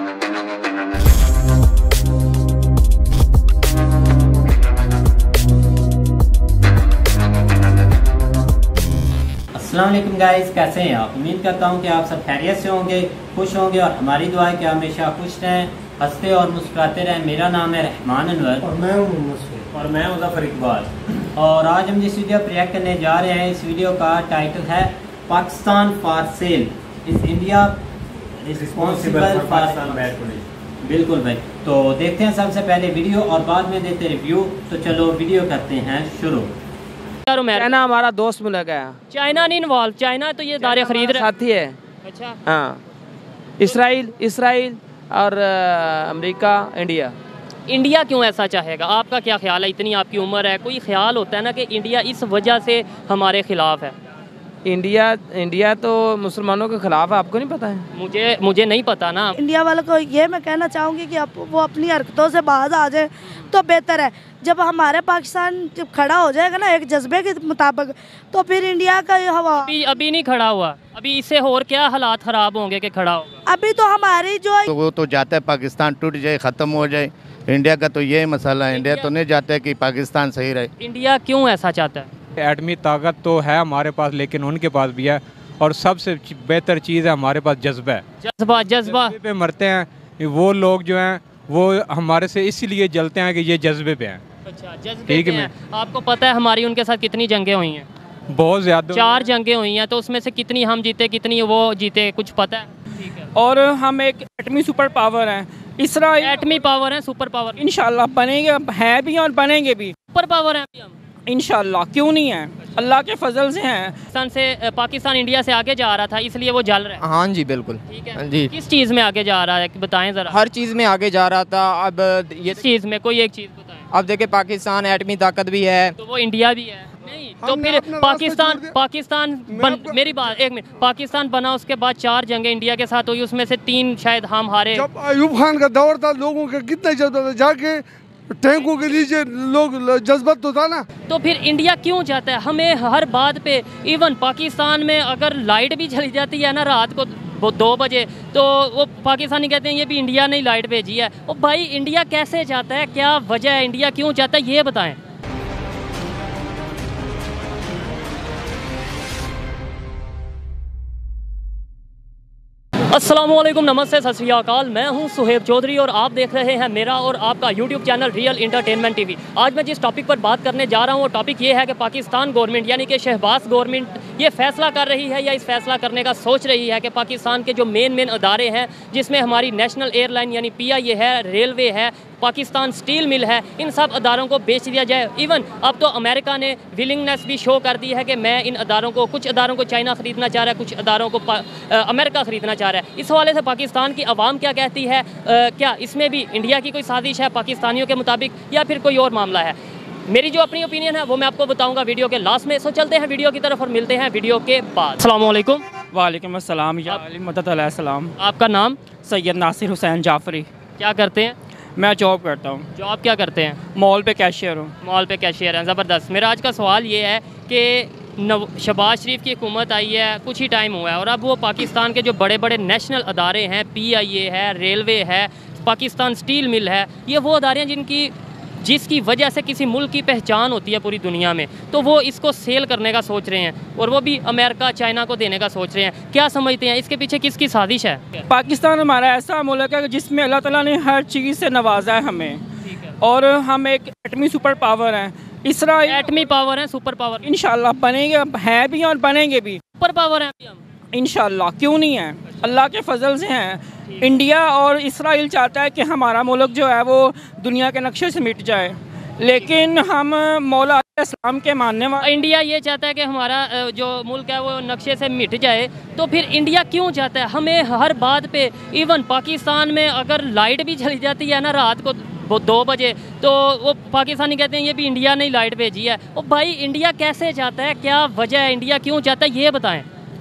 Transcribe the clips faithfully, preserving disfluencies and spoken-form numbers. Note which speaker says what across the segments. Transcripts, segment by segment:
Speaker 1: अस्सलाम वालेकुम गाइस, कैसे हैं आप। उम्मीद करता हूं कि आप सब खैरियत से होंगे, खुश होंगे और हमारी दुआ है कि हमेशा खुश रहें, हंसते और मुस्कुराते रहें। मेरा नाम है रहमान अनवर
Speaker 2: और मैं हूं
Speaker 1: और मैं मुज़फ़्फ़र इकबाल। और आज हम जिस वीडियो पर रिएक्ट करने जा रहे हैं, इस वीडियो का टाइटल है Pakistan for sale, is India responsible for. बिल्कुल भाई, तो देखते हैं सबसे पहले वीडियो और बाद में देते रिव्यू। तो चलो वीडियो करते हैं शुरू।
Speaker 3: चाइना हमारा दोस्त मुल्क है।
Speaker 4: चाइना नहीं इन्वॉल्व, चाइना तो ये दारे खरीद रहे
Speaker 3: साथी है।
Speaker 4: अच्छा
Speaker 3: हाँ, इसराइल इसराइल और अमेरिका, इंडिया।
Speaker 4: इंडिया क्यों ऐसा चाहेगा, आपका क्या ख्याल है? इतनी आपकी उम्र है, कोई ख्याल होता है ना कि इंडिया इस वजह से हमारे खिलाफ है?
Speaker 3: इंडिया इंडिया तो मुसलमानों के खिलाफ है, आपको नहीं पता है?
Speaker 4: मुझे मुझे नहीं पता ना।
Speaker 5: इंडिया वालों को ये मैं कहना चाहूँगी कि अब वो अपनी हरकतों से बाज आ जाए तो बेहतर है। जब हमारे पाकिस्तान जब खड़ा हो जाएगा ना एक जज्बे के मुताबिक, तो फिर इंडिया का ये हवा
Speaker 4: अभी अभी नहीं खड़ा हुआ, अभी इससे और क्या हालात ख़राब होंगे कि खड़ा होगा।
Speaker 5: अभी तो हमारी जो
Speaker 6: तो वो तो जाता है पाकिस्तान टूट जाए, ख़त्म हो जाए। इंडिया का तो यही मसला है, इंडिया तो नहीं चाहता है कि पाकिस्तान सही रहे।
Speaker 4: इंडिया क्यों ऐसा चाहता है?
Speaker 7: एटमी ताकत तो है हमारे पास, लेकिन उनके पास भी है। और सबसे बेहतर चीज़ है हमारे पास जज्बा है।
Speaker 4: जज्बा जज्बा
Speaker 7: पे मरते हैं वो लोग जो हैं, वो हमारे से इसीलिए जलते हैं कि ये जज्बे पे हैं।
Speaker 4: अच्छा, जज्बे पे हैं। आपको पता है हमारी उनके साथ कितनी जंगें हुई हैं?
Speaker 7: बहुत ज़्यादा,
Speaker 4: चार जंगें हुई हैं। तो उसमें से कितनी हम जीते, कितनी वो जीते, कुछ पता है? ठीक है।
Speaker 3: और हम एक एटमी सुपर पावर हैं। इसराइल
Speaker 4: एटमी पावर है, सुपर पावर
Speaker 3: इंशाल्लाह बनेंगे, है भी और बनेंगे भी।
Speaker 4: सुपर पावर है अभी हम
Speaker 3: इंशाल्लाह, क्यों नहीं है, अल्लाह के फजल से हैं।
Speaker 4: पाकिस्तान से पाकिस्तान इंडिया से आगे जा रहा था, इसलिए वो जल रहा है।
Speaker 8: हाँ जी बिल्कुल,
Speaker 4: ठीक है
Speaker 8: जी।
Speaker 4: किस चीज़ में आगे जा रहा है बताएं ज़रा।
Speaker 8: हर चीज़ में आगे जा रहा था। अब ये
Speaker 4: किस चीज़ में, कोई एक चीज़ बताएं।
Speaker 8: अब देखिए पाकिस्तान एटमी ताकत भी है,
Speaker 4: तो वो इंडिया भी है। नहीं तो फिर पाकिस्तान पाकिस्तान बन, मेरी बात एक मिनट, पाकिस्तान बना उसके बाद चार जंगें इंडिया के साथ हुई, उसमें से तीन शायद हम हारे।
Speaker 2: जब अयूब खान का दौर था, लोगों का कितना जज्बा था, जाके टैंकों के नीचे लोग जज्बत तो था ना।
Speaker 4: तो फिर इंडिया क्यों चाहता है हमें हर बात पे? इवन पाकिस्तान में अगर लाइट भी चली जाती है ना रात को वो दो बजे, तो वो पाकिस्तानी कहते हैं ये भी इंडिया ने लाइट भेजी है। ओ भाई, इंडिया कैसे चाहता है, क्या वजह है, इंडिया क्यों चाहता है, ये बताएं। अस्सलामुअलैकुम, नमस्ते, सत श्री अकाल। मैं हूं सुहेब चौधरी और आप देख रहे हैं मेरा और आपका YouTube channel real entertainment TV. आज मैं जिस टॉपिक पर बात करने जा रहा हूं वो टॉपिक ये है कि पाकिस्तान गवर्नमेंट यानी कि शहबाज गवर्नमेंट ये फैसला कर रही है या इस फैसला करने का सोच रही है कि पाकिस्तान के जो मेन मेन अदारे हैं, जिसमें हमारी नेशनल एयरलाइन यानी पी आई ए है, रेलवे है, पाकिस्तान स्टील मिल है, इन सब अदारों को बेच दिया जाए। इवन अब तो अमेरिका ने विलिंगनेस भी शो कर दी है कि मैं इन अदारों को, कुछ अदारों को चाइना ख़रीदना चाह रहा है, कुछ अदारों को अमेरिका ख़रीदना चाह रहा है। इस हवाले से पाकिस्तान की आवाम क्या कहती है? आ, क्या इसमें भी इंडिया की कोई साजिश है पाकिस्तानियों के मुताबिक, या फिर कोई और मामला है? मेरी जो अपनी ओपिनियन है वो मैं आपको बताऊंगा वीडियो के लास्ट में। सो चलते हैं वीडियो की तरफ और मिलते हैं वीडियो के बाद। अस्सलाम वालेकुम।
Speaker 3: वालेकुम अस्सलाम या मदद अलैहिस्सलाम।
Speaker 4: आपका नाम?
Speaker 3: सैयद नासिर हुसैन जाफरी।
Speaker 4: क्या करते हैं?
Speaker 3: मैं जॉब करता हूँ।
Speaker 4: जॉब क्या करते हैं?
Speaker 3: मॉल पे कैशियर हूँ।
Speaker 4: मॉल पे कैशियर हैं, ज़बरदस्त। मेरा आज का सवाल ये है कि नव शहबाज शरीफ की हुकूमत आई है, कुछ ही टाइम हुआ है, और अब वो पाकिस्तान के जो बड़े बड़े नेशनल अदारे हैं, पी आई ए है, रेलवे है, पाकिस्तान स्टील मिल है, ये वो अदारे हैं जिनकी जिसकी वजह से किसी मुल्क की पहचान होती है पूरी दुनिया में, तो वो इसको सेल करने का सोच रहे हैं, और वो भी अमेरिका चाइना को देने का सोच रहे हैं। क्या समझते हैं इसके पीछे किसकी साजिश है?
Speaker 3: पाकिस्तान हमारा ऐसा मुल्क है जिसमें अल्लाह ताला ने हर चीज़ से नवाजा है हमें, और हम एक एटमी सुपर पावर हैं। इसराइल
Speaker 4: एटमी पावर है, सुपर पावर
Speaker 3: इंशाल्लाह बनेंगे, है भी और बनेंगे भी।
Speaker 4: सुपर पावर है अभी हम
Speaker 3: इंशाल्लाह, क्यों नहीं है, अल्लाह के फजल से हैं। इंडिया और इसराइल चाहता है कि हमारा मुल्क जो है वो दुनिया के नक्शे से मिट जाए, लेकिन हम मौला इस्लाम के मानने वाले।
Speaker 4: इंडिया ये चाहता है कि हमारा जो मुल्क है वो नक्शे से मिट जाए, तो फिर इंडिया क्यों चाहता है हमें हर बात पे? इवन पाकिस्तान में अगर लाइट भी चली जाती है ना रात को वो दो बजे, तो वो पाकिस्तानी कहते हैं ये भी इंडिया ने लाइट भेजी है। ओ भाई, इंडिया कैसे चाहता है, क्या वजह है, इंडिया क्यों चाहता है, ये बताएं।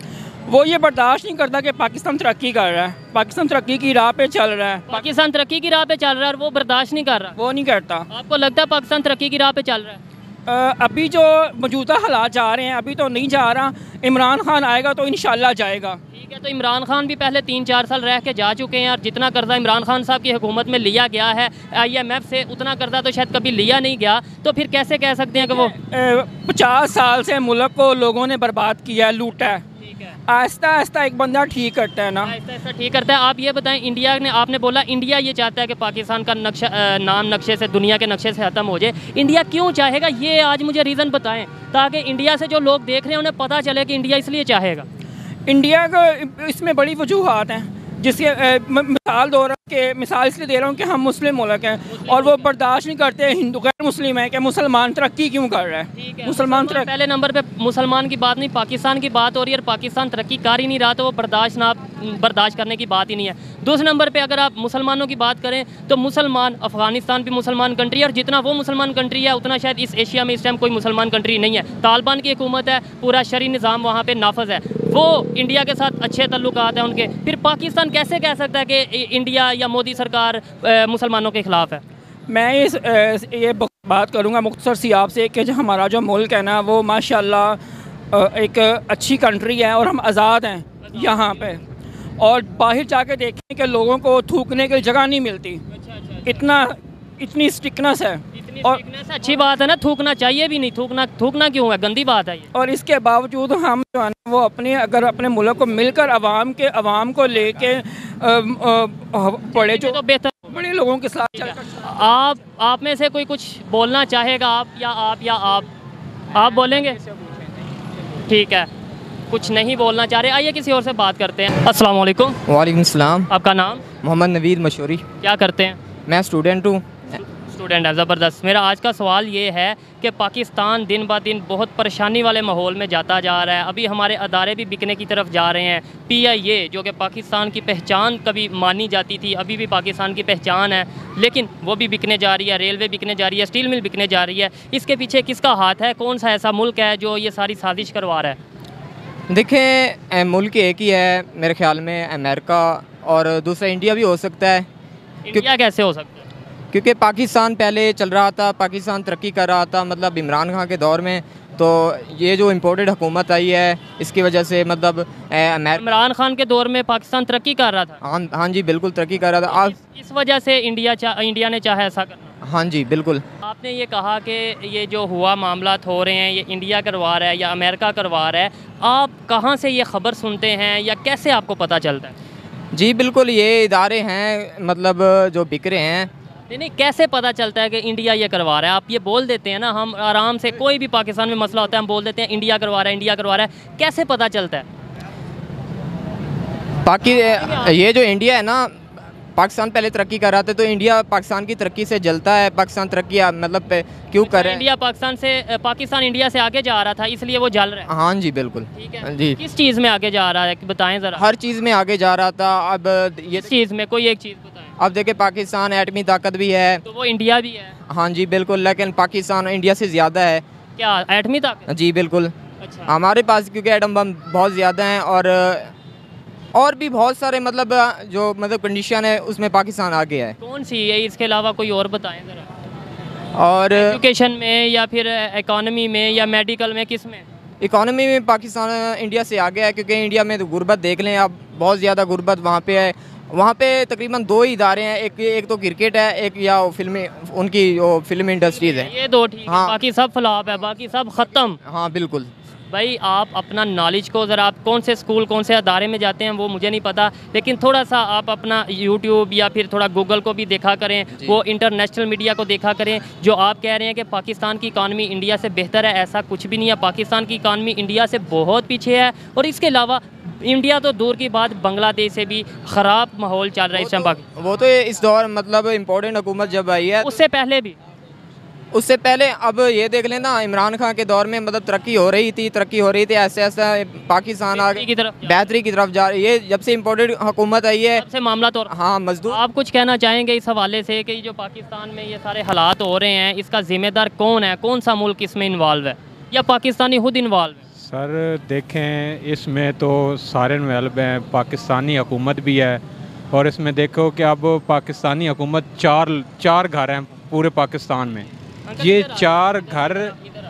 Speaker 3: वो ये बर्दाश्त नहीं करता कि पाकिस्तान तरक्की कर रहा है, पाकिस्तान तरक्की की राह पे चल रहा है।
Speaker 4: पाकिस्तान तरक्की की राह पे चल रहा है और वो बर्दाश्त नहीं कर रहा,
Speaker 3: वो नहीं करता।
Speaker 4: आपको लगता है पाकिस्तान तरक्की की राह पे चल रहा है?
Speaker 3: अभी जो मौजूदा हालात जा रहे हैं अभी तो नहीं जा रहा, इमरान खान आएगा तो इंशाल्लाह जाएगा।
Speaker 4: ठीक है, तो इमरान खान भी पहले तीन चार साल रह के जा चुके हैं और जितना कर्जा इमरान खान साहब की हुकूमत में लिया गया है आई एम एफ से, उतना कर्जा तो शायद कभी लिया नहीं गया, तो फिर कैसे कह सकते हैं कि वो
Speaker 3: पचास साल से मुल्क को लोगों ने बर्बाद किया है, लूटा है। आहिस्ता आहिस्ता एक बंदा ठीक करता है ना,
Speaker 4: आहिस्ता आहिस्ता ठीक करता है। आप ये बताएं, इंडिया ने, आपने बोला इंडिया ये चाहता है कि पाकिस्तान का नक्शा नाम नक्शे से, दुनिया के नक्शे से ख़त्म हो जाए। इंडिया क्यों चाहेगा ये आज मुझे रीज़न बताएं, ताकि इंडिया से जो लोग देख रहे हैं उन्हें पता चले कि इंडिया इसलिए चाहेगा।
Speaker 3: इंडिया को इसमें बड़ी वजूहात हैं, जिसके मिसाल दो रहा कि मिसाल इसलिए दे रहा हूँ कि हम मुस्लिम मुल्क हैं और वो बर्दाश्त नहीं करते हिंदू गैर मुस्लिम है कि मुसलमान तरक्की क्यों कर रहा है। मुसलमान तरक्की,
Speaker 4: पहले नंबर पे मुसलमान की बात नहीं, पाकिस्तान की बात हो रही है, और पाकिस्तान तरक्की कर ही नहीं रहा, तो वो बर्दाश्त ना बर्दाश्त करने की बात ही नहीं है। दूसरे नंबर पे अगर आप मुसलमानों की बात करें तो मुसलमान, अफगानिस्तान भी मुसलमान कंट्री है, और जितना वो मुसलमान कंट्री है उतना शायद इस एशिया में इस टाइम कोई मुसलमान कंट्री नहीं है। तालिबान की हुकूमत है, पूरा शरी निज़ाम वहाँ पर नाफज है, वो इंडिया के साथ अच्छे तल्लुकात हैं उनके। फिर पाकिस्तान कैसे कह सकता है कि इंडिया या मोदी सरकार मुसलमानों के ख़िलाफ़ है?
Speaker 3: मैं इस ये बात करूँगा मुख्तसर सी आपसे कि जो हमारा जो मुल्क है ना वो माशाल्लाह एक अच्छी कंट्री है और हम आज़ाद हैं यहाँ पे, और बाहर जाके देखें कि लोगों को थूकने की जगह नहीं मिलती। इतना इतनी स्टिकनेस है,
Speaker 4: और अच्छी बात है ना, थूकना चाहिए भी नहीं, थूकना थूकना क्यों है, गंदी बात है ये।
Speaker 3: और इसके बावजूद हम जो है ना वो अपने अगर अपने मुल्क को मिलकर अवाम के अवाम को लेके बड़े जो
Speaker 4: तो बेहतर
Speaker 3: बड़े लोगों के साथ
Speaker 4: आप आप में से कोई कुछ बोलना चाहेगा, आप या आप या आप आप बोलेंगे? ठीक है, कुछ नहीं बोलना चाह रहे, आइए किसी और से बात करते हैं। अस्सलाम वालेकुम।
Speaker 8: वालेकुम सलाम।
Speaker 4: आपका नाम?
Speaker 8: मोहम्मद नवीद मशहूरी।
Speaker 4: क्या करते हैं?
Speaker 8: मैं स्टूडेंट हूँ।
Speaker 4: स्टूडेंट है, ज़बरदस्त। मेरा आज का सवाल ये है कि पाकिस्तान दिन ब दिन बहुत परेशानी वाले माहौल में जाता जा रहा है। अभी हमारे अदारे भी बिकने की तरफ जा रहे हैं। पी आई ए जो कि पाकिस्तान की पहचान कभी मानी जाती थी, अभी भी पाकिस्तान की पहचान है, लेकिन वो भी बिकने जा रही है। रेलवे बिकने जा रही है, स्टील मिल बिकने जा रही है। इसके पीछे किसका हाथ है? कौन सा ऐसा मुल्क है जो ये सारी साजिश करवा रहा है?
Speaker 8: देखें, मुल्क एक ही है मेरे ख्याल में, अमेरिका, और दूसरा इंडिया भी हो सकता है।
Speaker 4: इंडिया कैसे हो सकता है?
Speaker 8: क्योंकि पाकिस्तान पहले चल रहा था, पाकिस्तान तरक्की कर रहा था, मतलब इमरान खान के दौर में, तो ये जो इम्पोर्टेड हुकूमत आई है इसकी वजह से मतलब
Speaker 4: इमरान खान के दौर में पाकिस्तान तरक्की कर रहा था।
Speaker 8: हाँ हाँ जी बिल्कुल तरक्की कर रहा था। आप
Speaker 4: इस, इस वजह से इंडिया चा, इंडिया ने चाहा ऐसा करना।
Speaker 8: हाँ जी बिल्कुल।
Speaker 4: आपने ये कहा कि ये जो हुआ मामला हो रहे हैं ये इंडिया करवा रहा है या अमेरिका करवा रहा है, आप कहाँ से ये ख़बर सुनते हैं या कैसे आपको पता चलता है?
Speaker 8: जी बिल्कुल, ये इदारे हैं मतलब जो बिक रहे हैं।
Speaker 4: नहीं नहीं, कैसे पता चलता है कि इंडिया ये करवा रहा है? आप ये बोल देते हैं ना, हम आराम से, कोई भी पाकिस्तान में मसला होता है हम बोल देते हैं इंडिया करवा रहा है, इंडिया करवा रहा है, कैसे पता चलता है?
Speaker 8: बाकी ये जो इंडिया है ना, पाकिस्तान पहले तरक्की कर रहा था, तो इंडिया पाकिस्तान की तरक्की से जलता है। पाकिस्तान तरक्की मतलब क्यों कर रहा है?
Speaker 4: इंडिया पाकिस्तान से, पाकिस्तान इंडिया से आगे जा रहा था इसलिए वो जल रहा है।
Speaker 8: हाँ जी बिल्कुल।
Speaker 4: ठीक है
Speaker 8: जी।
Speaker 4: किस चीज़ में आगे जा रहा है बताएं ज़रा।
Speaker 8: हर चीज़ में आगे जा रहा था। अब ये
Speaker 4: चीज़ में कोई एक चीज़ बताएं।
Speaker 8: अब देखे, पाकिस्तान एटमी ताकत भी है,
Speaker 4: तो वो इंडिया भी है।
Speaker 8: हाँ जी बिल्कुल, लेकिन पाकिस्तान इंडिया से ज़्यादा है।
Speaker 4: क्या एटमी ताकत?
Speaker 8: जी बिल्कुल।
Speaker 4: अच्छा।
Speaker 8: हमारे पास क्योंकि एटम बम बहुत ज़्यादा हैं, और और भी बहुत सारे मतलब जो मतलब कंडीशन है उसमें पाकिस्तान आगे है।
Speaker 4: कौन सी है? इसके अलावा कोई और बताएं ज़रा।
Speaker 8: और
Speaker 4: एजुकेशन में या फिर इकोनॉमी में या मेडिकल में, किस में?
Speaker 8: इकोनॉमी में पाकिस्तान इंडिया से आगे है, क्योंकि इंडिया में तो गुर्बत देख लें आप, बहुत ज़्यादा गुर्बत वहाँ पे है। वहाँ पे तकरीबन दो ही इदारे हैं, एक एक तो क्रिकेट है, एक या फिल्मी उनकी वो फिल्म इंडस्ट्रीज़ है।
Speaker 4: ये दो ठीक
Speaker 8: हाँ।
Speaker 4: है, बाकी सब फ्लॉप है, बाकी सब ख़त्म।
Speaker 8: हाँ बिल्कुल।
Speaker 4: भाई आप अपना नॉलेज को ज़रा, आप कौन से स्कूल कौन से अदारे में जाते हैं वो मुझे नहीं पता, लेकिन थोड़ा सा आप अपना यूट्यूब या फिर थोड़ा गूगल को भी देखा करें, वो इंटरनेशनल मीडिया को देखा करें। जो आप कह रहे हैं कि पाकिस्तान की इकानमी इंडिया से बेहतर है, ऐसा कुछ भी नहीं है। पाकिस्तान की इकानमी इंडिया से बहुत पीछे है, और इसके अलावा इंडिया तो दूर की बात, बांग्लादेश से भी ख़राब माहौल चल रहा है इस टाइम।
Speaker 8: तो, वो तो इस दौर मतलब इम्पोर्टेंट हुकूमत जब आई है,
Speaker 4: उससे पहले भी
Speaker 8: उससे पहले अब ये देख लें ना, इमरान खान के दौर में मतलब तरक्की हो रही थी तरक्की हो रही थी ऐसे ऐसे पाकिस्तान आगे
Speaker 4: की तरफ
Speaker 8: बेहतरी की तरफ जा रही है। जब से इम्पोर्टेड हुकूमत आई है,
Speaker 4: से मामला तो
Speaker 8: हाँ मजदूर।
Speaker 4: आप कुछ कहना चाहेंगे इस हवाले से कि जो पाकिस्तान में ये सारे हालात हो रहे हैं, इसका जिम्मेदार कौन है? कौन सा मुल्क इसमें इन्वॉल्व है, या पाकिस्तानी खुद इन्वॉल्व है?
Speaker 7: सर देखें, इसमें तो सारे इन्वॉल्व हैं, पाकिस्तानी हुकूमत भी है, और इसमें देखो कि अब पाकिस्तानी हुकूमत चार चार घर हैं पूरे पाकिस्तान में। ये चार घर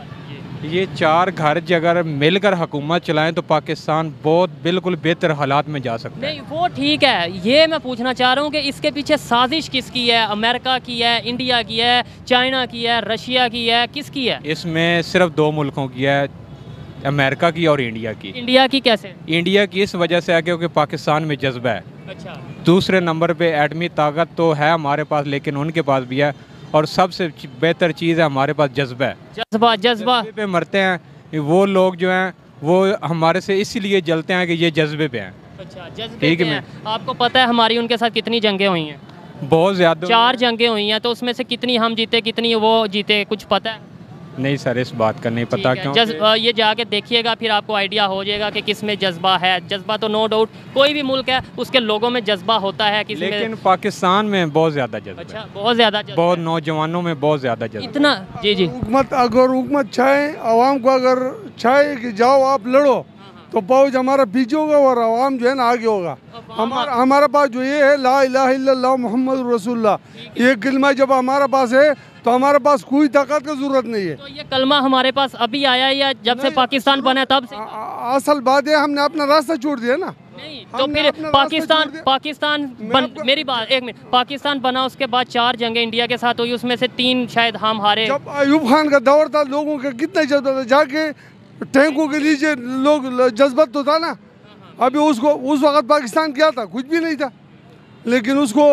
Speaker 7: ये चार घर अगर मिलकर हुकूमत चलाएं तो पाकिस्तान बहुत बिल्कुल बेहतर हालात में जा सकता है।
Speaker 4: नहीं वो ठीक है, ये मैं पूछना चाह रहा हूँ कि इसके पीछे साजिश किसकी है? अमेरिका की है, इंडिया की है, चाइना की है, रशिया की है, किसकी है?
Speaker 7: इसमें सिर्फ दो मुल्कों की है, अमेरिका की और इंडिया की।
Speaker 4: इंडिया की कैसे?
Speaker 7: इंडिया की इस वजह से है क्योंकि पाकिस्तान में जज्बा है।
Speaker 4: अच्छा।
Speaker 7: दूसरे नंबर पे एटमी ताकत तो है हमारे पास, लेकिन उनके पास भी है, और सबसे बेहतर चीज़ है हमारे पास जज्बा है।
Speaker 4: जज्बा जज्बा
Speaker 7: पे मरते हैं वो लोग जो हैं वो हमारे से इसीलिए जलते हैं कि ये जज्बे पे हैं।
Speaker 4: अच्छा, जज्बे पे हैं। आपको पता है हमारी उनके साथ कितनी जंगें हुई हैं?
Speaker 7: बहुत ज़्यादा,
Speaker 4: चार जंगें हुई हैं, तो उसमें से कितनी हम जीते कितनी वो जीते, कुछ पता है?
Speaker 7: नहीं सर, इस बात का नहीं पता। क्यों?
Speaker 4: जज, ये जाके देखिएगा, फिर आपको आइडिया हो जाएगा कि किस में जज्बा है। जज्बा तो नो डाउट कोई भी मुल्क है उसके लोगों में जज्बा होता है, किसी
Speaker 7: लेकिन
Speaker 4: में...
Speaker 7: पाकिस्तान में बहुत ज़्यादा जज्बा।
Speaker 4: अच्छा, बहुत ज़्यादा जज्बा,
Speaker 7: बहुत नौजवानों में बहुत ज़्यादा जज्बा
Speaker 4: इतना। जी जी,
Speaker 2: हुकूमत अगर हुकूमत चाहे, आवाम को अगर चाहे कि जाओ आप लड़ो, तो फौज हमारा पीछे होगा और आवाम जो है ना आगे होगा। हमारा हमारा पास जो ये है ला इलाहा इल्लल्लाह मुहम्मद रसूलुल्लाह, ये कलमा जब हमारा पास है तो हमारे पास कोई ताकत की जरूरत नहीं है।
Speaker 4: तो ये कलमा हमारे पास अभी आया है या जब से पाकिस्तान बना है तब से?
Speaker 2: असल बात है हमने अपना रास्ता छोड़ दिया ना।
Speaker 4: नहीं तो फिर पाकिस्तान पाकिस्तान बन, मेरी बात एक मिनट, पाकिस्तान बना उसके बाद चार जंगें इंडिया के साथ हुई, उसमें से तीन शायद हम हारे।
Speaker 2: जब अयूब खान का दौर था लोगों का कितना जज्बा था, जाके टैंकों के नीचे लोग जज्बत तो था ना। अभी उसको उस वक्त पाकिस्तान क्या था? कुछ भी नहीं था, लेकिन उसको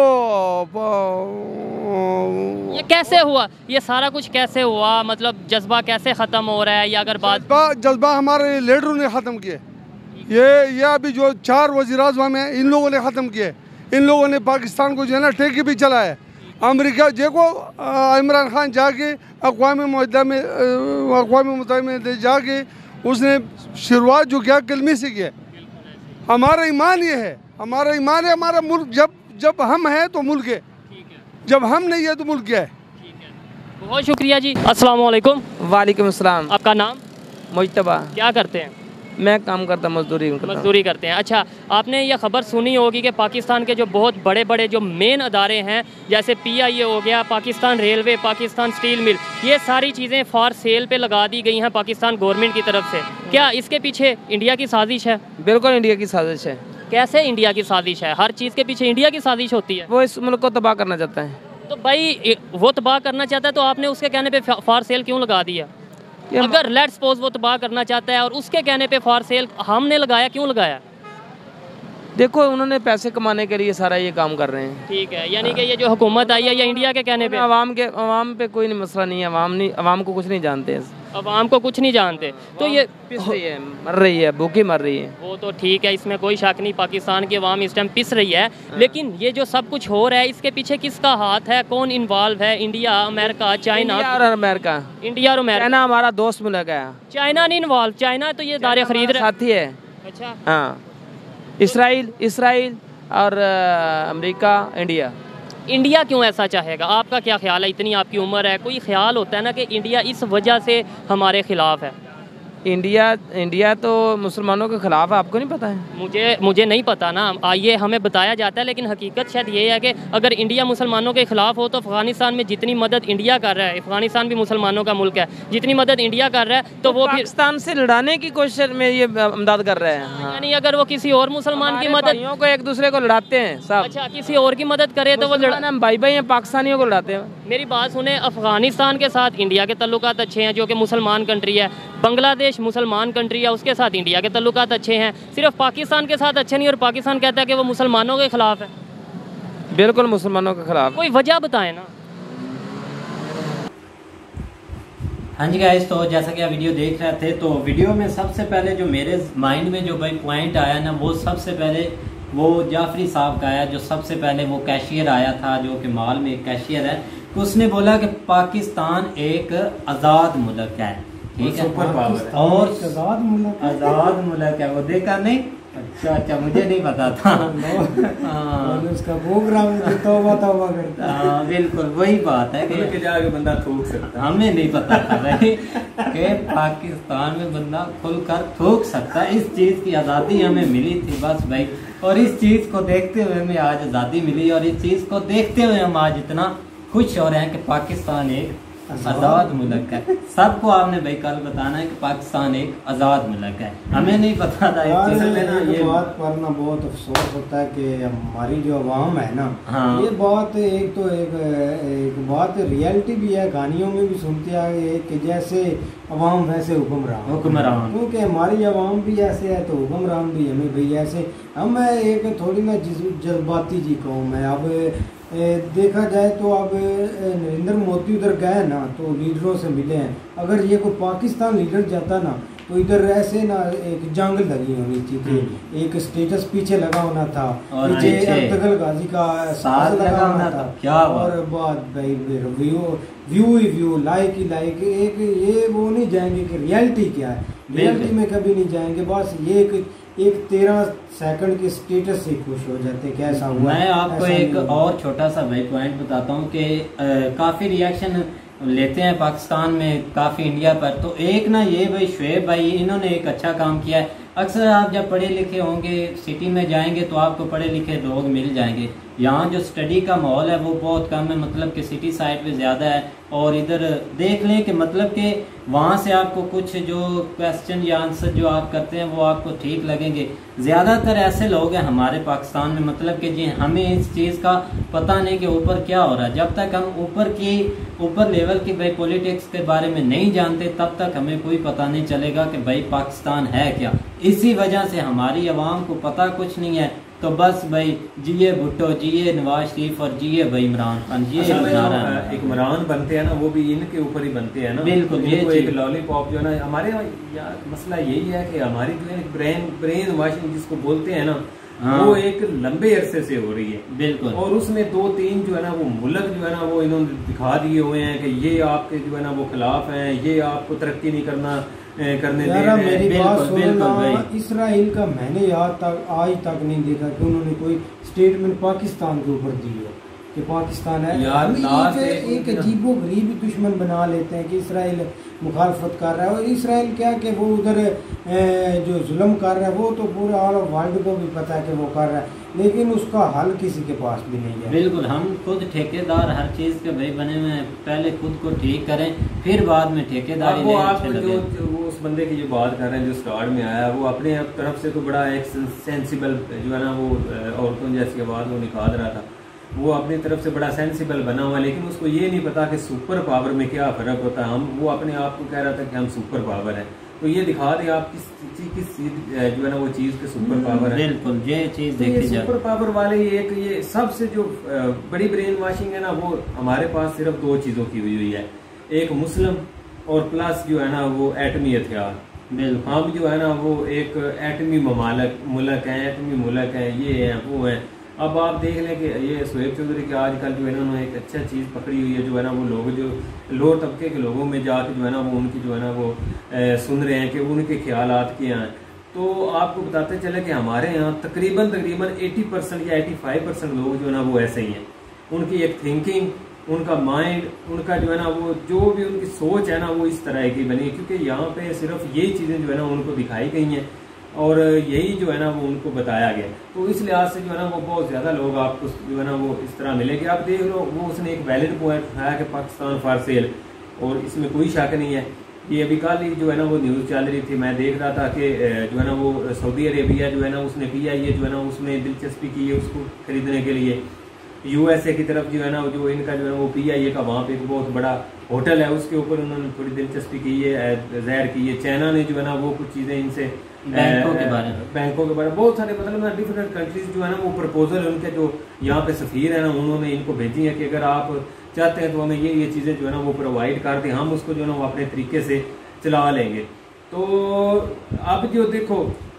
Speaker 4: ये कैसे हुआ? ये सारा कुछ कैसे हुआ? मतलब जज्बा कैसे ख़त्म हो रहा है? या अगर बात
Speaker 2: जज्बा जज्बा हमारे लीडरों ने ख़त्म किया। ये ये अभी जो चार वज़ीर आज़म हैं इन लोगों ने ख़त्म किए। इन लोगों ने पाकिस्तान को जो है ना ठेके भी चलाया। अमेरिका देखो, इमरान खान जाके अक़वाम मुत्तहिदा में अक़वाम मुत्तहिदा में जाके उसने शुरुआत जो किया कलमे से किया। हमारा ईमान ये है, हमारा ईमान है, हमारा मुल्क जब जब हम हैं तो मुल्क है, जब हम नहीं है तो मुल्क क्या है।
Speaker 4: बहुत शुक्रिया जी। अस्सलाम वालेकुम।
Speaker 8: वालेकुम अस्सलाम।
Speaker 4: आपका नाम?
Speaker 8: मुज्तबा।
Speaker 4: क्या करते हैं?
Speaker 8: मैं काम करता, मजदूरी
Speaker 4: मजदूरी करते हैं। अच्छा, आपने ये खबर सुनी होगी कि पाकिस्तान के जो बहुत बड़े बड़े जो मेन अदारे हैं, जैसे पी आई ए हो गया, Pakistan railway, Pakistan steel mill, ये सारी चीज़ें फॉर सेल पे लगा दी गई हैं पाकिस्तान गवर्नमेंट की तरफ से। क्या इसके पीछे इंडिया की साजिश है?
Speaker 8: बिल्कुल इंडिया की साजिश है।
Speaker 4: कैसे इंडिया की साजिश है? हर चीज़ के पीछे इंडिया की साजिश होती है।
Speaker 8: वो इस मुल्क को तबाह करना चाहता है।
Speaker 4: तो भाई वो तबाह करना चाहता है तो आपने उसके कहने पे फॉर सेल क्यों लगा दिया? अगर लेट्स सपोज वो तबाह करना चाहता है और उसके कहने पे फॉर सेल हमने लगाया, क्यों लगाया?
Speaker 8: देखो उन्होंने पैसे कमाने के लिए सारा ये काम कर रहे हैं।
Speaker 4: ठीक है, यानी कि ये जो हुकूमत आई है या इंडिया के कहने पे?
Speaker 8: अवाम के अवाम पे कोई नहीं मसला नहीं है, अवाम नहीं, अवाम को कुछ नहीं जानते,
Speaker 4: अवाम को कुछ नहीं जानते। तो ये
Speaker 8: पिस रही है, मर रही है, भूखी मर रही है।
Speaker 4: वो तो ठीक है, इसमें कोई शक नहीं, पाकिस्तान की अवाम इस टाइम पिस रही है। लेकिन ये जो सब कुछ हो रहा है इसके पीछे किसका हाथ है? कौन इन्वॉल्व है? India, America, China?
Speaker 8: इंडिया और अमेरिका।
Speaker 4: इंडिया और अमेरिका।
Speaker 8: चाइना हमारा दोस्त मुल्क है।
Speaker 4: चाइना नहीं इन्वॉल्व, चाइना तो ये दारे खरीद रहा
Speaker 8: साथी है।
Speaker 4: अच्छा
Speaker 8: हाँ, इसराइल इसराइल और अमेरिका, इंडिया।
Speaker 4: इंडिया क्यों ऐसा चाहेगा? आपका क्या ख्याल है? इतनी आपकी उम्र है, कोई ख्याल होता है ना कि इंडिया इस वजह से हमारे खिलाफ है?
Speaker 8: इंडिया इंडिया तो मुसलमानों के खिलाफ है, आपको नहीं पता है?
Speaker 4: मुझे मुझे नहीं पता ना, ये हमें बताया जाता है, लेकिन हकीकत शायद ये है कि अगर इंडिया मुसलमानों के खिलाफ हो तो अफगानिस्तान में जितनी मदद इंडिया कर रहा है, अफगानिस्तान भी मुसलमानों का मुल्क है, जितनी मदद इंडिया कर रहा है तो वो
Speaker 8: पाकिस्तान से लड़ाने की कोशिश में ये इमदाद कर रहे हैं।
Speaker 4: यानी अगर वो किसी और मुसलमान की मदद
Speaker 8: को एक दूसरे को लड़ाते हैं साहब।
Speaker 4: अच्छा, किसी और की मदद करे तो वो
Speaker 8: हम भाई भाई हैं, पाकिस्तानियों को लड़ाते हैं।
Speaker 4: मेरी बात सुने, अफगानिस्तान के साथ इंडिया के तल्लुकात अच्छे हैं जो कि मुसलमान कंट्री है, बांग्लादेश मुसलमान कंट्री है, उसके साथ इंडिया के तल्लुकात अच्छे हैं, सिर्फ पाकिस्तान के साथ अच्छे नहीं, और पाकिस्तान कहता है कि वो मुसलमानों के खिलाफ है।
Speaker 8: बिल्कुल मुसलमानों के खिलाफ।
Speaker 4: कोई वजह बताएं ना।
Speaker 1: हाँ जी गाइस, तो जैसा कि आप वीडियो देख रहे थे, तो वीडियो में सबसे पहले जो मेरे माइंड में जो भाई पॉइंट आया ना, वो सबसे पहले वो जाफरी साहब का आया, जो सबसे पहले वो कैशियर आया था, जो कि माल में एक कैशियर है, तो उसने बोला कि पाकिस्तान एक आज़ाद मुल्क है, ठीक है, सुपर पावर और आज़ाद मुल्क आज़ाद मुल्क है। वो देखा नहीं? अच्छा अच्छा, मुझे नहीं पता था।
Speaker 9: उसका प्रोग्राम तौबा तौबा करता
Speaker 1: है। बिल्कुल वही बात है कि
Speaker 9: जाके बंदा थूक सकता।
Speaker 1: हमें नहीं पता था भाई कि पाकिस्तान में बंदा खुलकर थूक सकता है। इस चीज की आज़ादी हमें मिली थी बस भाई, और इस चीज को देखते हुए हमें आज आज़ादी मिली, और इस चीज को देखते हुए हम आज इतना खुश हो रहे हैं कि पाकिस्तान एक आज़ाद मुल्क है। सबको आपने भाई कल बताना है कि पाकिस्तान एक आज़ाद मुल्क है, हमें नहीं पता था
Speaker 9: यार,
Speaker 1: इस चीज़ में ना।
Speaker 9: ये बात पर ना बहुत अफसोस होता है कि हमारी जो अवाम है ना,
Speaker 1: हाँ।
Speaker 9: ये बात एक तो एक, एक बात रियलिटी भी है, कहानियों में भी सुनते आए कि जैसे अवाम वैसे हुक्मरान
Speaker 1: हुक्मरान
Speaker 9: क्योंकि हमारी अवाम भी ऐसे है तो हुक्मरान भी हमें भाई ऐसे। हम एक थोड़ी ना जज्बाती जी कौम है। अब ए, देखा जाए तो अब नरेंद्र मोदी उधर गए ना तो लीडरों से मिले हैं। अगर ये कोई पाकिस्तान लीडर जाता ना तो इधर ऐसे ना एक जंग लगी होनी चाहिए, एक स्टेटस पीछे लगा होना था, पीछे अब्दुल गाजी का साथ लगा होना था, क्या और बात भाई व्यू व्यू ही व्यू लाइक ही लाइक। एक ये वो नहीं जाएंगे कि रियलिटी क्या है, रियलिटी में कभी नहीं जाएंगे। बस ये एक एक तेरह सेकंड के स्टेटस से खुश हो जाते हैं कैसा हुआ।
Speaker 1: मैं आपको एक और छोटा सा भाई पॉइंट बताता हूँ कि काफ़ी रिएक्शन लेते हैं पाकिस्तान में काफ़ी इंडिया पर, तो एक ना ये भाई शुएब भाई इन्होंने एक अच्छा काम किया है। अक्सर आप जब पढ़े लिखे होंगे सिटी में जाएंगे तो आपको पढ़े लिखे लोग मिल जाएंगे। यहाँ जो स्टडी का माहौल है वो बहुत कम है, मतलब कि सिटी साइड पे ज़्यादा है। और इधर देख लें कि मतलब कि वहाँ से आपको कुछ जो क्वेश्चन या आंसर जो आप करते हैं वो आपको ठीक लगेंगे। ज़्यादातर ऐसे लोग हैं हमारे पाकिस्तान में, मतलब कि जी हमें इस चीज़ का पता नहीं कि ऊपर क्या हो रहा है। जब तक हम ऊपर की ऊपर लेवल की भाई पॉलिटिक्स के बारे में नहीं जानते तब तक हमें कोई पता नहीं चलेगा कि भाई पाकिस्तान है क्या। इसी वजह से हमारी आवाम को पता कुछ नहीं है, तो बस भाई जिए भुट्टो, जिए नवाज शरीफ और जिए भाई इमरान खान, ये
Speaker 10: एक इमरान बनते हैं ना वो भी इनके ऊपर ही बनते हैं ना।
Speaker 1: बिल्कुल, ये
Speaker 10: एक लॉलीपॉप जो है ना हमारे यार मसला यही है कि हमारी जो है ब्रेन ब्रेन वॉशिंग जिसको बोलते हैं ना, हाँ। वो एक लंबे अरसे से हो रही है। बिल्कुल। और उसमें दो तीन जो है ना वो मुल्क जो है ना वो इन्होंने दिखा दिए हुए हैं कि ये आपके जो है ना वो खिलाफ हैं, ये आपको तरक्की नहीं करना करने दे रहे हैं।
Speaker 9: मेरी बात सुनना, इसराइल का मैंने याद तक आज तक नहीं देखा कि उन्होंने कोई स्टेटमेंट पाकिस्तान के ऊपर दी है कि पाकिस्तान है। यार एक, एक अजीबो गरीब दुश्मन बना लेते हैं कि इसराइल मुखालफत कर रहा है। और इसराइल क्या कि वो उधर जो जुल्म कर रहा है वो तो पूरे ऑल ऑफ वर्ल्ड को भी पता है कि वो कर रहा है, लेकिन उसका हल किसी के पास भी नहीं है।
Speaker 1: बिल्कुल, हम खुद ठेकेदार हर चीज़ के भाई बने हुए हैं, पहले खुद को ठीक करें फिर बाद में ठेकेदारी
Speaker 10: वो आप जो वो उस बंदे की जो बात कर रहे हैं जो स्टार्ट में आया वो अपने तरफ से तो बड़ा एक सेंसिबल जो है ना वो औरतों जैसी आवाज़ वो निकाल रहा था, वो अपनी तरफ से बड़ा सेंसिबल बना हुआ, लेकिन उसको ये नहीं पता कि सुपर पावर में क्या फ़र्क होता है। हम वो अपने आप को कह रहा था कि हम सुपर पावर है, तो ये दिखा दें आप किस किस जो है ना वो चीज़ के सुपर पावर है।
Speaker 1: बिल्कुल, ये चीज़ देखी जाए
Speaker 10: सुपर पावर वाले एक ये सबसे जो बड़ी ब्रेन वॉशिंग है ना वो हमारे पास सिर्फ दो चीज़ों की हुई हुई है, एक मुस्लिम और प्लस जो है ना वो एटमी हथियार। हम जो है ना वो एक एटमी ममालक मुल्क हैं, एटमी मुल्क हैं, ये हैं वो हैं। अब आप देख लें कि ये शुएब चौधरी के आजकल जो है ना उन्होंने एक अच्छा चीज़ पकड़ी हुई है, जो है ना वो लोग जो लोअर तबके के लोगों में जाके जो है ना वो उनकी जो है ना वो ए, सुन रहे हैं कि उनके ख्यालात क्या हैं। तो आपको बताते चले कि हमारे यहाँ तकरीबन तकरीबन अस्सी परसेंट या पचासी परसेंट लोग जो है ना वो ऐसे ही हैं। उनकी एक थिंकिंग, उनका माइंड, उनका जो है ना वो जो भी उनकी सोच है ना वो इस तरह की बनी है, क्योंकि यहाँ पे सिर्फ यही चीज़ें जो है ना उनको दिखाई गई हैं और यही जो है ना वो उनको बताया गया। तो इस लिहाज से जो है ना वो बहुत ज़्यादा लोग आपको जो है ना वो इस तरह मिलेंगे। आप देख लो वो उसने एक वैलिड पॉइंट उठाया कि पाकिस्तान फॉर सेल, और इसमें कोई शक नहीं है। ये अभी कल ही जो है ना वो न्यूज़ चल रही थी, मैं देख रहा था कि जो है ना वो सऊदी अरेबिया जो है ना उसने पी आई ए जो है ना उसमें दिलचस्पी की है उसको खरीदने के लिए। यूएसए की तरफ जो है ना जो इनका जो है वो पी आई ए का वहाँ पे एक बहुत बड़ा होटल है उसके ऊपर उन्होंने थोड़ी दिलचस्पी की है, ज़ाहिर की है। चाइना ने जो है ना वो कुछ चीज़ें इनसे
Speaker 1: बैंकों के बारे में
Speaker 10: बैंकों के बारे में बहुत सारे मतलब ना डिफरेंट कंट्रीज जो है ना वो प्रपोजल उनके जो यहाँ पे सफ़ीर है ना उन्होंने इनको भेजी है कि अगर आप चाहते हैं तो हमें ये ये चीज़ें जो है ना वो प्रोवाइड कर दें, हम उसको जो है ना वो अपने तरीके से चला लेंगे। तो अब जो देखो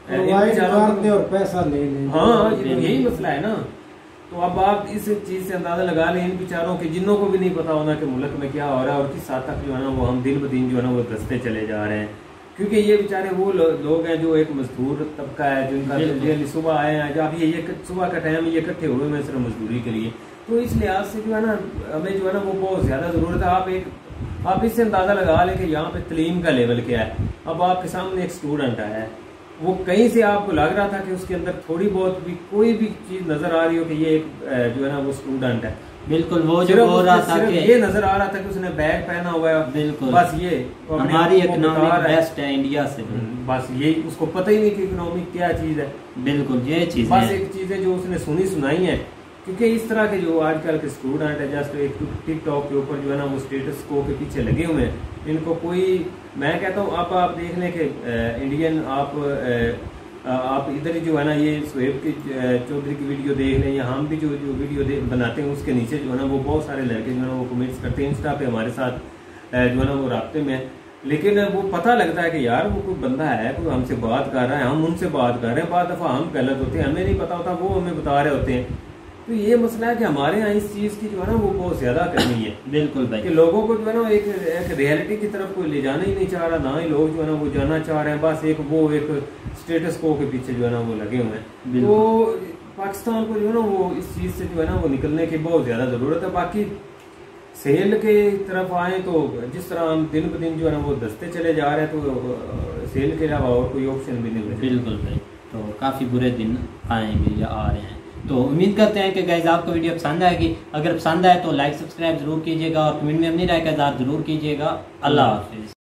Speaker 9: और पैसा ले लें,
Speaker 10: हाँ यही मसला है ना। तो अब आप इस चीज़ से अंदाज़ा लगा लें इन बेचारों के जिन्हों को भी नहीं पता होना कि मुल्क में क्या हो रहा है और किस हद तक जो है ना वो हम दिन ब दिन जो है ना वो दसते चले जा रहे हैं, क्योंकि ये बेचारे वो लो, लोग हैं जो एक मजदूर तबका है जिनका सुबह आए हैं, जब ये ये सुबह का टाइम ये इकट्ठे हुए हैं सिर्फ मजदूरी के लिए। तो इस लिहाज से जो है ना हमें जो है ना वो बहुत ज़्यादा ज़रूरत है। आप एक आप इससे अंदाज़ा लगा लें कि यहाँ पे तलीम का लेवल क्या है। अब आपके सामने एक स्टूडेंट आया है वो कहीं से आपको लग रहा था कि उसके अंदर थोड़ी बहुत भी कोई भी चीज नजर आ रही हो कि ये एक जो है ना वो स्टूडेंट है।
Speaker 1: बिल्कुल, वो जो हो रहा था कि
Speaker 10: ये नजर आ रहा था कि उसने बैग पहना हुआ है,
Speaker 1: बिल्कुल
Speaker 10: बस ये
Speaker 1: हमारी इकोनॉमी बेस्ट है इंडिया से,
Speaker 10: बस ये उसको पता ही नहीं कि इकोनॉमी क्या चीज है।
Speaker 1: बिल्कुल ये चीज
Speaker 10: बस एक चीज है जो उसने सुनी सुनाई है, क्योंकि इस तरह के जो आजकल के स्टूडेंट है जस्ट एक टिकटॉक के ऊपर जो है ना वो स्टेटस को के पीछे लगे हुए हैं, इनको कोई, मैं कहता हूँ आप आप देख लें कि इंडियन आप आप इधर ही जो है ना ये शोएब की चौधरी की वीडियो देख लें, या हम भी जो जो वीडियो बनाते हैं उसके नीचे जो है ना वो बहुत सारे लड़के जो है ना वो कमेंट्स करते हैं इंस्टा पे हमारे साथ जो है ना वो राब्ते में, लेकिन वो पता लगता है कि यार वो कोई बंदा है, कोई हमसे बात कर रहा है, हम उनसे बात कर रहे हैं, बाद दफ़ा हम गलत होते हैं, हमें नहीं पता होता, वो हमें बता रहे होते हैं। तो ये मसला है कि हमारे यहाँ इस चीज़ की जो है ना वो बहुत ज़्यादा कमी है।
Speaker 1: बिल्कुल भाई,
Speaker 10: कि लोगों को जो है ना एक एक रियलिटी की तरफ कोई ले जाना ही नहीं चाह रहा, ना ही लोग जो है ना वो जाना चाह रहे हैं, बस एक वो एक स्टेटस को के पीछे जो है ना वो लगे हुए हैं। तो पाकिस्तान को जो है ना वो इस चीज़ से जो है ना वो निकलने की बहुत ज़्यादा ज़रूरत है। बाकी सेल के तरफ आए तो जिस तरह हम दिन ब दिन जो है ना वो दसते चले जा रहे हैं, तो सेल के अलावा और कोई ऑप्शन भी नहीं।
Speaker 1: बिल्कुल भाई, तो काफ़ी बुरे दिन आएंगे या आ रहे हैं। तो उम्मीद करते हैं कि गाइस आपको वीडियो पसंद आएगी। अगर पसंद आए तो लाइक सब्सक्राइब जरूर कीजिएगा और कमेंट में अपनी राय का इज़हार जरूर कीजिएगा। अल्लाह हाफिज़।